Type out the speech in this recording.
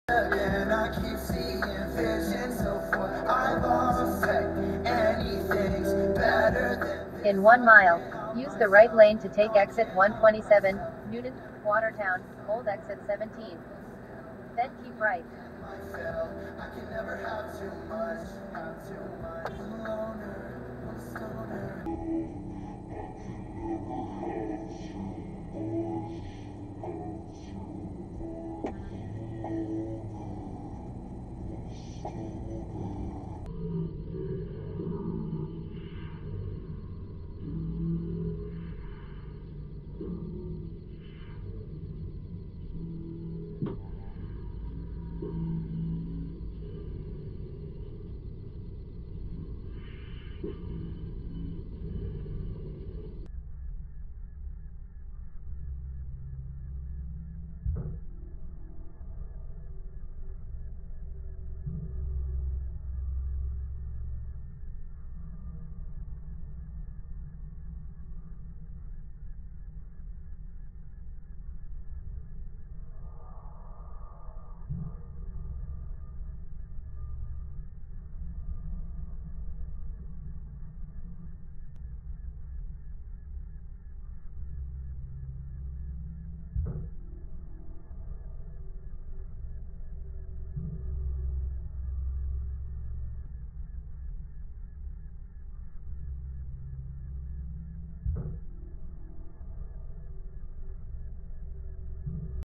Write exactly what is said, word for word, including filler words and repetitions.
And I keep seeing visions so far. I've almost said anything's better than In one mile, use the right lane to take exit one twenty-seven, Newton, Watertown, Old exit seventeen. Then keep right. myself. I can never have too much, have too much. I'm a loner, I'm a stoner.